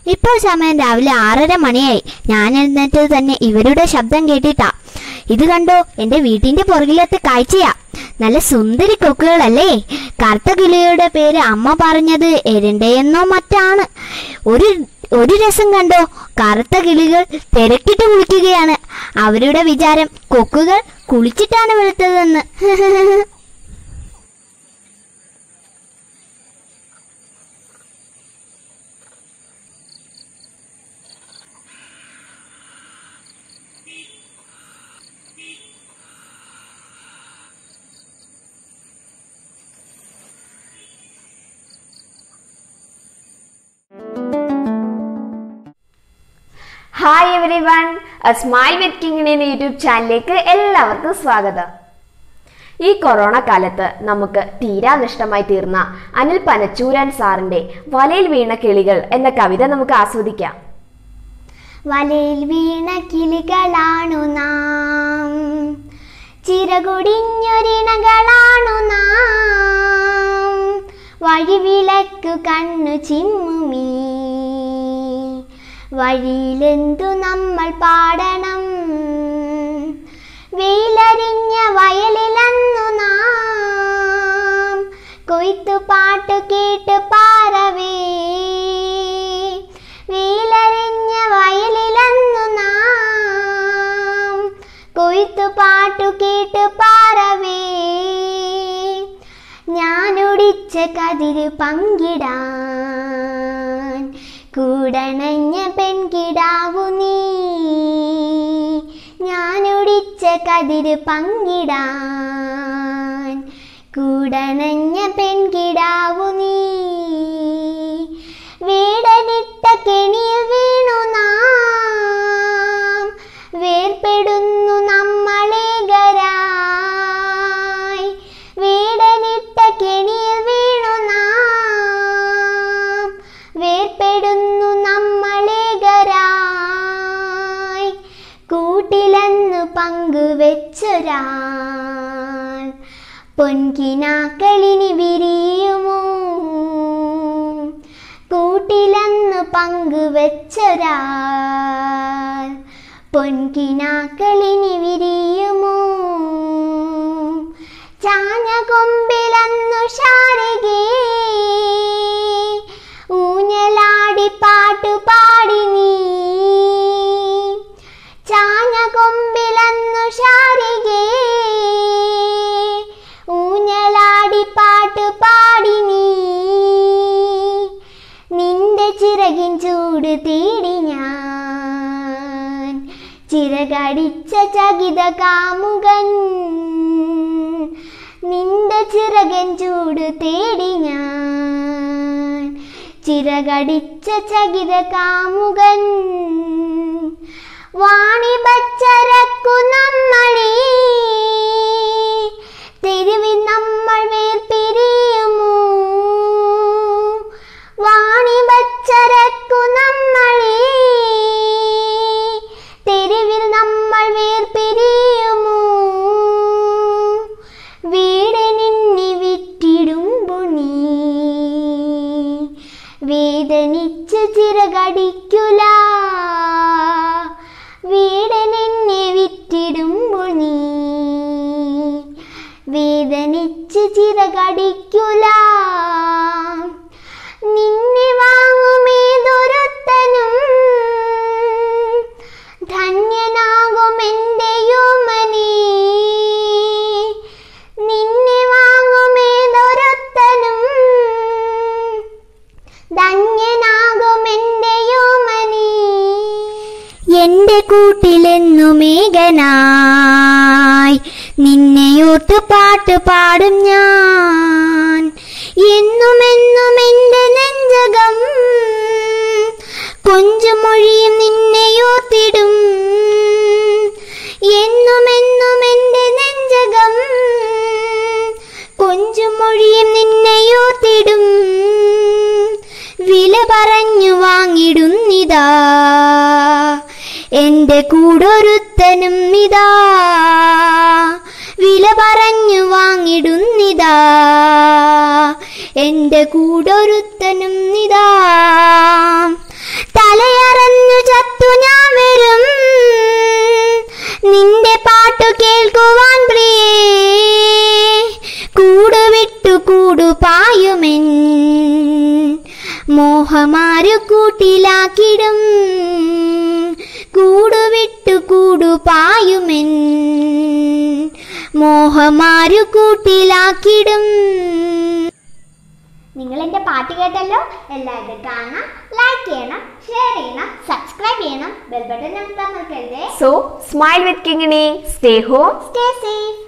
ഇപ്പോൾ സമയം രാവിലെ 6:30 മണിയായി. ഞാൻ എഴുന്നേറ്റത് തന്നെ ഇവരുടെ ശബ്ദം കേട്ടിട്ടാ. ഇത് കണ്ടോ, എന്റെ വീട്ടിന്റെ പുറകിലത്തെ കാഴ്ചയാ. നല്ല സുന്ദരി കൊക്കുകളല്ലേ. കറുത്ത കിളിയുടെ പേര് അമ്മ പറഞ്ഞത് എരണ്ടയെന്നോ മറ്റാണ്. ഒരു രസം കണ്ടോ, കറുത്ത കിളികൾ തിരക്കിട്ട് കുളിക്കുകയാണ്. അവരുടെ വിചാരം കൊക്കുകൾ കുളിച്ചിട്ടാണ് വെളുത്തതെന്ന്. Hi everyone, smile with Kingini എന്ന യൂട്യൂബ് ചാനലിലേക്ക് എല്ലാവർക്കും സ്വാഗതം. ഈ കൊറോണ കാലത്ത് നമുക്ക് തീരാ നഷ്ടമായി തീർന്ന അനിൽ പനച്ചൂരാൻ സാറിന്റെ വലയിൽ വീണ കിളികൾ എന്ന കവിത നമുക്ക് ആസ്വദിക്കാം. വലയിൽ വീണ കിളികളാണു നാം, ചിറകൊടിഞ്ഞൊരിണകളാണു നാം, വഴിവിളക്കു കണ്ണു ചിമ്മുമീ വഴിയിലെന്തു നമ്മൾ പാടണം. വെയിലറിഞ്ഞ വയലിലന്നു നാം കൊയ്ത്തുപാട്ടു കേട്ട് പാറവേ. വെയിലറിഞ്ഞ വയലിലന്നു നാം കൊയ്ത്തുപാട്ടു കേട്ട് പാറവേ. ഞാനൊടിച്ച കതിര് പങ്കിടാൻ കൂടണഞ്ഞ പെൺകിടാവു നീ. ഞാനൊടിച്ച കതിര് പങ്കിടാൻ കൂടണഞ്ഞ പെൺകിടാവു നീ. വീടനിട്ട കെണിയിൽ വീണു നാം വേർപ്പെടുന്നു നമ്മളേകരായി. വീടനിട്ട കെണിയിൽ വീണു നാം വേർപ്പെടുന്നു നമ്മളേകരായി. കൂട്ടിലെന്നു പങ്കുവെച്ചൊരാൾ പൊൻകിനാക്കളിനി വിരിയുമോ. കൂട്ടിലെന്നു പങ്കുവെച്ചൊരാൾ പൊൻകിനാക്കളിനി വിരിയുമോ. ചാഞ്ഞ കൊമ്പിലെന്നു ശാരികേ ഊഞ്ഞലാടി പാട്ടുപാടി നീ. ചാഞ്ഞ കൊമ്പിലെന്നു ശാരികേ ഊഞ്ഞലാടി പാട്ടുപാടി നീ. നിന്റെ ചിറകിൻ ചൂട് തേടി ഞാൻ ചിറകടിച്ച ചകിത കാമുകൻ. നിന്റെ ചിറകൻ ചൂട് തേടി ഞാൻ ചിറകടിച്ച ചകിത കാമുകൻ. വാണിഭച്ചരക്കു നമ്മളീ തെരുവിൽ നമ്മൾ വേർപിരിയുമോ. വാണിഭച്ചരക്കു നമ്മളീ തെരുവിൽ നമ്മൾ വേർപിരിയുമോ. വീട് നിന്നെ വിറ്റിടുമ്പോ നീ വേദനിച്ച് ചിറകടിക്കുല. വീട് നിന്നെ വിറ്റിടുമ്പോൾ നീ വേദനിച്ച് ചിറകടിക്കുല. നിന്നെ വാങ്ങുമേതൊരുത്തനും ധന്യനാകുമെന്റെയോമനേ. നിന്നെ വാങ്ങുമേതൊരുത്തനും ധന്യനാകുമെന്റെയോമനേ. എന്റെ കൂട്ടിലെന്നു മേഘനായി നിന്നെയോർത്ത് പാട്ട് പാടും ഞാൻ. എന്നുമെന്നും എന്റെ നെഞ്ചകം കൊഞ്ചുമൊഴിയും നിന്നെയോർത്തിടും. എന്നുമെന്നും എന്റെ നെഞ്ചകം കൊഞ്ചുമൊഴിയും നിന്നെയോർത്തിടും. വില പറഞ്ഞു വാങ്ങിടുന്നിതാ എന്റെ കൂടൊരുത്തനും ഇതാ. വില പറഞ്ഞു വാങ്ങിടുന്നിതാ എന്റെ കൂടൊരുത്തനും ഇതാ. പായുമെൻ മോഹമാരു കൂട്ടിലാക്കിടും. നിങ്ങൾ എൻ്റെ പാട്ട് കേട്ടല്ലോ. എല്ലാവരും കാണണം, ലൈക്ക് ചെയ്യണം, ഷെയർ ചെയ്യണം, സബ്സ്ക്രൈബ് ചെയ്യണം, ബെൽ ബട്ടൺ അമർത്താൻ മറക്കരുതേ. So, smile with Kingani. Stay home. Stay safe.